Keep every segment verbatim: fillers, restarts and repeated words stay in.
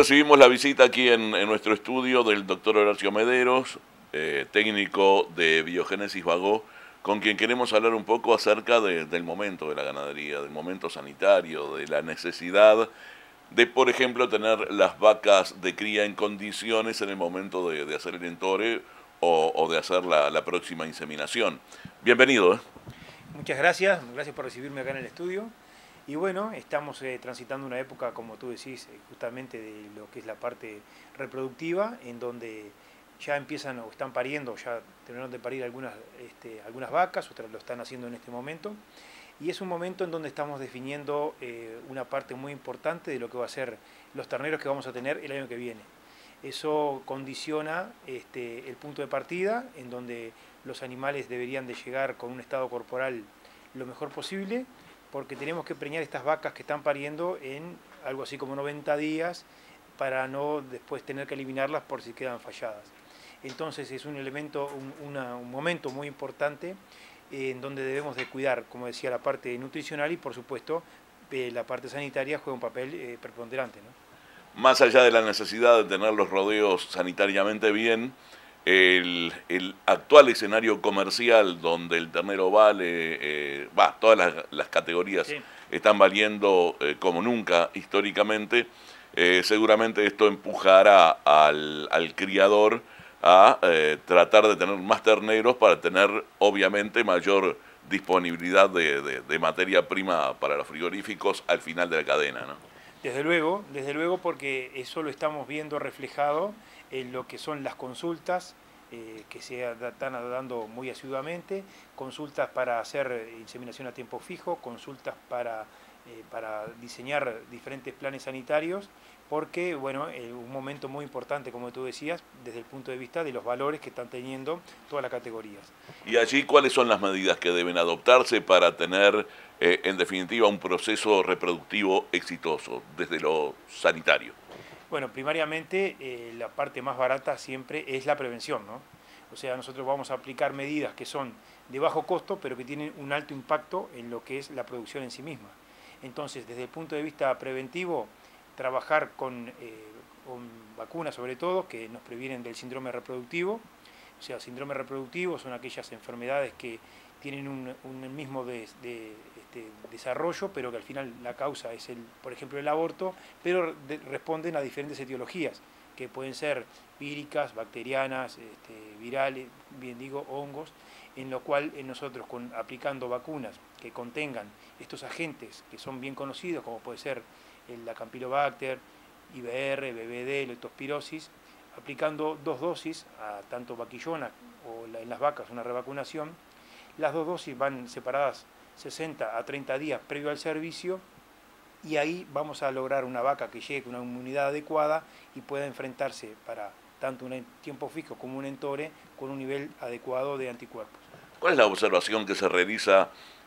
recibimos la visita aquí en, en nuestro estudio del doctor Horacio Mederos, eh, técnico de Biogénesis Bagó, con quien queremos hablar un poco acerca de, del momento de la ganadería, del momento sanitario, de la necesidad de, por ejemplo, tener las vacas de cría en condiciones en el momento de, de hacer el entore o, o de hacer la, la próxima inseminación. Bienvenido. ¿eh? Muchas gracias, gracias por recibirme acá en el estudio. Y bueno, estamos eh, transitando una época, como tú decís, eh, justamente de lo que es la parte reproductiva, en donde ya empiezan o están pariendo, ya terminaron de parir algunas, este, algunas vacas, otras lo están haciendo en este momento. Y es un momento en donde estamos definiendo eh, una parte muy importante de lo que va a ser los terneros que vamos a tener el año que viene. Eso condiciona este, el punto de partida, en donde los animales deberían de llegar con un estado corporal lo mejor posible, porque tenemos que preñar estas vacas que están pariendo en algo así como noventa días para no después tener que eliminarlas por si quedan falladas. Entonces es un elemento, un, una, un momento muy importante eh, en donde debemos de cuidar, como decía, la parte nutricional y por supuesto eh, la parte sanitaria juega un papel eh, preponderante, ¿no? Más allá de la necesidad de tener los rodeos sanitariamente bien, el, el actual escenario comercial donde el ternero vale, eh, va, todas las, las categorías sí. están valiendo eh, como nunca históricamente, eh, seguramente esto empujará al, al criador a eh, tratar de tener más terneros para tener obviamente mayor disponibilidad de, de, de materia prima para los frigoríficos al final de la cadena, ¿no? Desde luego, desde luego porque eso lo estamos viendo reflejado en lo que son las consultas eh, que se están dando muy asiduamente, consultas para hacer inseminación a tiempo fijo, consultas para, eh, para diseñar diferentes planes sanitarios, porque bueno, eh, un momento muy importante, como tú decías, desde el punto de vista de los valores que están teniendo todas las categorías. ¿Y allí cuáles son las medidas que deben adoptarse para tener Eh, en definitiva, un proceso reproductivo exitoso desde lo sanitario? Bueno, primariamente eh, la parte más barata siempre es la prevención, ¿no? O sea, nosotros vamos a aplicar medidas que son de bajo costo, pero que tienen un alto impacto en lo que es la producción en sí misma. Entonces, desde el punto de vista preventivo, trabajar con, eh, con vacunas sobre todo, que nos previenen del síndrome reproductivo. O sea, síndrome reproductivo son aquellas enfermedades que tienen un, un mismo de, de, este, desarrollo, pero que al final la causa es, el, por ejemplo, el aborto, pero de, responden a diferentes etiologías, que pueden ser víricas, bacterianas, este, virales, bien digo, hongos, en lo cual eh, nosotros con, aplicando vacunas que contengan estos agentes que son bien conocidos, como puede ser el, la Campylobacter, I B R, B B D, leptospirosis, aplicando dos dosis, a tanto vaquillona o la, en las vacas una revacunación. Las dos dosis van separadas sesenta a treinta días previo al servicio y ahí vamos a lograr una vaca que llegue con una inmunidad adecuada y pueda enfrentarse para tanto un tiempo fijo como un entore con un nivel adecuado de anticuerpos. ¿Cuál es la observación que se realiza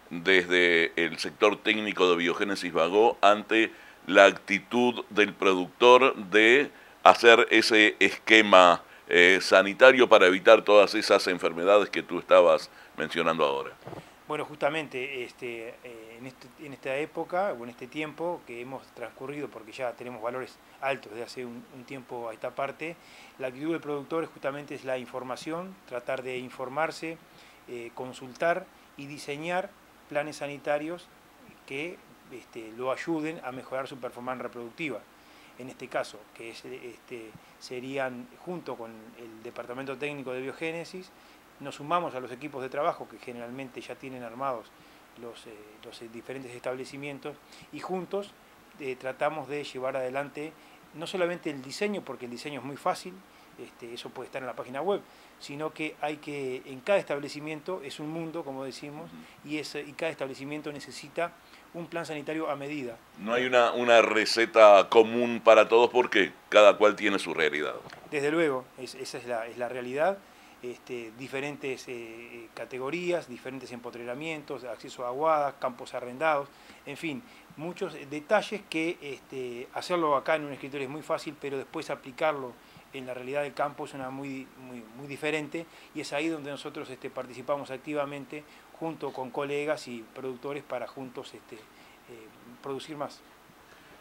desde el sector técnico de Biogénesis Bagó ante la actitud del productor de hacer ese esquema eh, sanitario para evitar todas esas enfermedades que tú estabas mencionando ahora? Bueno, justamente este, eh, en, este, en esta época o en este tiempo que hemos transcurrido, porque ya tenemos valores altos desde hace un, un tiempo a esta parte, la actitud del productor justamente es la información, tratar de informarse, eh, consultar y diseñar planes sanitarios que este, lo ayuden a mejorar su performance reproductiva. En este caso, que es, este, serían junto con el Departamento Técnico de Biogénesis, nos sumamos a los equipos de trabajo que generalmente ya tienen armados los, eh, los diferentes establecimientos y juntos eh, tratamos de llevar adelante no solamente el diseño, porque el diseño es muy fácil, este, eso puede estar en la página web, sino que hay que, en cada establecimiento es un mundo, como decimos, y, es, y cada establecimiento necesita un plan sanitario a medida. No hay una, una receta común para todos porque cada cual tiene su realidad. Desde luego, es, esa es la, es la realidad. Este, diferentes eh, categorías, diferentes empotreramientos, acceso a aguadas, campos arrendados, en fin, muchos detalles que este, hacerlo acá en un escritorio es muy fácil, pero después aplicarlo en la realidad del campo es una muy, muy, muy diferente y es ahí donde nosotros este, participamos activamente junto con colegas y productores para juntos este, eh, producir más.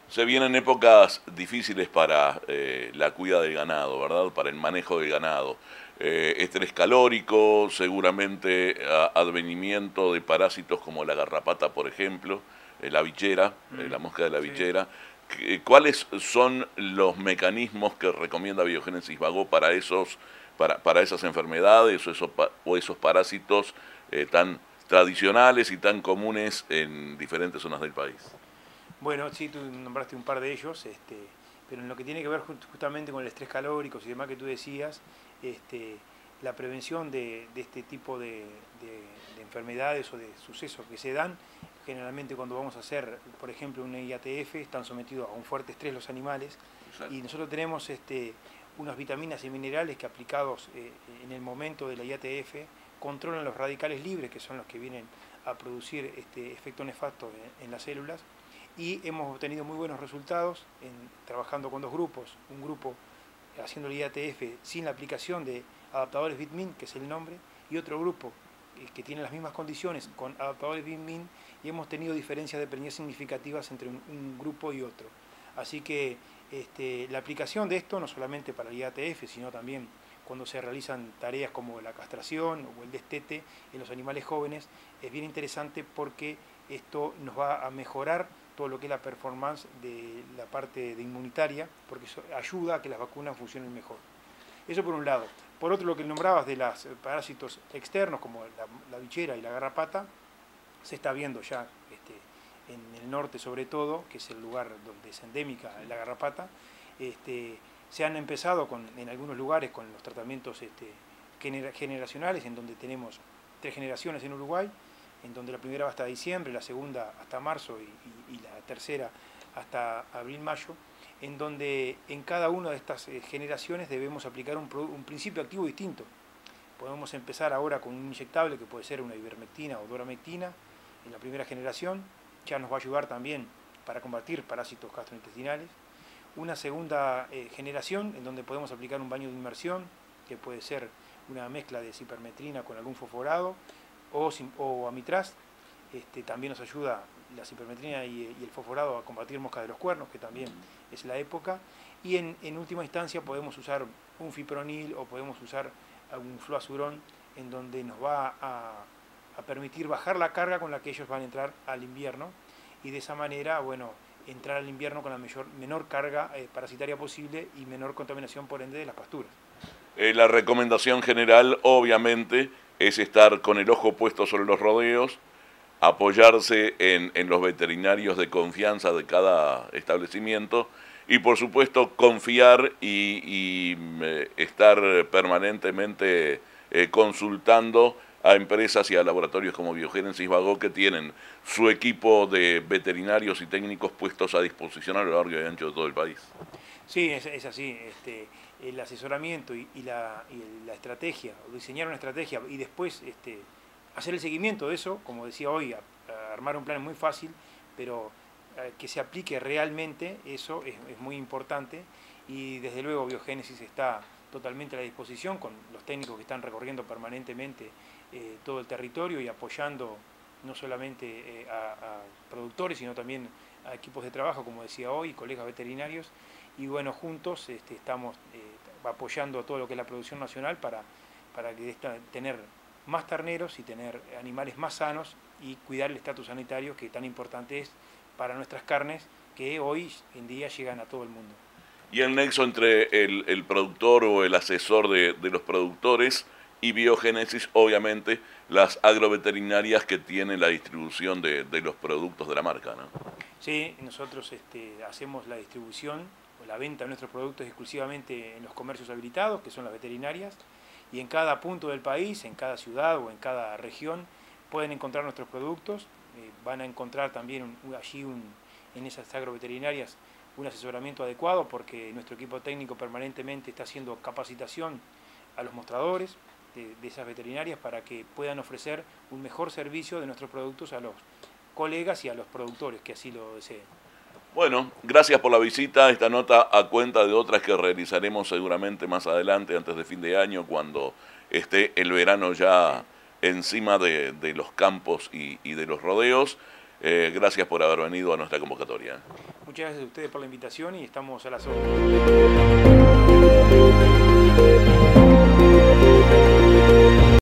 Se vienen épocas difíciles para eh, la cuida del ganado, ¿verdad? Para el manejo del ganado. Eh, estrés calórico, seguramente a, advenimiento de parásitos como la garrapata, por ejemplo, eh, la bichera, Mm, eh, la mosca de la sí. bichera. ¿Cuáles son los mecanismos que recomienda Biogénesis Bagó para esos, para, para esas enfermedades o esos, o esos parásitos eh, tan tradicionales y tan comunes en diferentes zonas del país? Bueno, sí, tú nombraste un par de ellos, este, pero en lo que tiene que ver justamente con el estrés calórico y demás que tú decías, este, la prevención de, de este tipo de, de, de enfermedades o de sucesos que se dan, generalmente cuando vamos a hacer, por ejemplo, un I A T F, están sometidos a un fuerte estrés los animales, Exacto. y nosotros tenemos este, unas vitaminas y minerales que aplicados eh, en el momento de la I A T F controlan los radicales libres, que son los que vienen a producir este efecto nefasto en, en las células, y hemos obtenido muy buenos resultados en, trabajando con dos grupos, un grupo haciendo el I A T F sin la aplicación de adaptadores Bitmin, que es el nombre, y otro grupo eh, que tiene las mismas condiciones con adaptadores Bitmin, y hemos tenido diferencias de preñez significativas entre un, un grupo y otro. Así que este, la aplicación de esto, no solamente para el I A T F, sino también cuando se realizan tareas como la castración o el destete en los animales jóvenes, es bien interesante porque esto nos va a mejorar todo lo que es la performance de la parte de inmunitaria, porque eso ayuda a que las vacunas funcionen mejor. Eso por un lado. Por otro, lo que nombrabas de los parásitos externos, como la, la bichera y la garrapata, se está viendo ya este, en el norte sobre todo, que es el lugar donde es endémica la garrapata. Este, se han empezado con, en algunos lugares con los tratamientos este, generacionales, en donde tenemos tres generaciones en Uruguay, en donde la primera va hasta diciembre, la segunda hasta marzo y, y, y la tercera hasta abril-mayo, en donde en cada una de estas generaciones debemos aplicar un, un principio activo distinto. Podemos empezar ahora con un inyectable que puede ser una ivermectina o doramectina en la primera generación, ya nos va a ayudar también para combatir parásitos gastrointestinales. Una segunda eh, generación en donde podemos aplicar un baño de inmersión, que puede ser una mezcla de cipermetrina con algún fosforado, o, o amitraz, este, también nos ayuda la cipermetrina y, y el fosforado a combatir mosca de los cuernos, que también es la época, y en, en última instancia podemos usar un fipronil o podemos usar un fluazurón en donde nos va a, a permitir bajar la carga con la que ellos van a entrar al invierno, y de esa manera, bueno, entrar al invierno con la mayor, menor carga eh, parasitaria posible y menor contaminación por ende de las pasturas. Eh, la recomendación general, obviamente, es estar con el ojo puesto sobre los rodeos, apoyarse en, en los veterinarios de confianza de cada establecimiento y, por supuesto, confiar y, y eh, estar permanentemente eh, consultando a empresas y a laboratorios como Biogénesis Bagó, que tienen su equipo de veterinarios y técnicos puestos a disposición a lo largo y ancho de todo el país. Sí, es, es así. Este, el asesoramiento y, y, la, y la estrategia, o diseñar una estrategia y después este, hacer el seguimiento de eso, como decía hoy, a, a armar un plan es muy fácil, pero a, que se aplique realmente, eso es, es muy importante, y desde luego Biogénesis está totalmente a la disposición con los técnicos que están recorriendo permanentemente eh, todo el territorio y apoyando no solamente eh, a, a productores, sino también a equipos de trabajo, como decía hoy, colegas veterinarios, y bueno, juntos este, estamos eh, apoyando todo lo que es la producción nacional para, para que esta, tener más terneros y tener animales más sanos y cuidar el estatus sanitario que tan importante es para nuestras carnes, que hoy en día llegan a todo el mundo. Y el nexo entre el, el productor o el asesor de, de los productores y Biogénesis, obviamente, las agroveterinarias que tienen la distribución de, de los productos de la marca, ¿no? Sí, nosotros este, hacemos la distribución o la venta de nuestros productos exclusivamente en los comercios habilitados, que son las veterinarias, y en cada punto del país, en cada ciudad o en cada región, pueden encontrar nuestros productos. Eh, van a encontrar también un, allí un, en esas agroveterinarias un asesoramiento adecuado, porque nuestro equipo técnico permanentemente está haciendo capacitación a los mostradores de, de esas veterinarias para que puedan ofrecer un mejor servicio de nuestros productos a los colegas y a los productores que así lo deseen. Bueno, gracias por la visita. Esta nota a cuenta de otras que realizaremos seguramente más adelante, antes de fin de año, cuando esté el verano ya encima de, de los campos y, y de los rodeos. Eh, gracias por haber venido a nuestra convocatoria. Muchas gracias a ustedes por la invitación y estamos a las órdenes.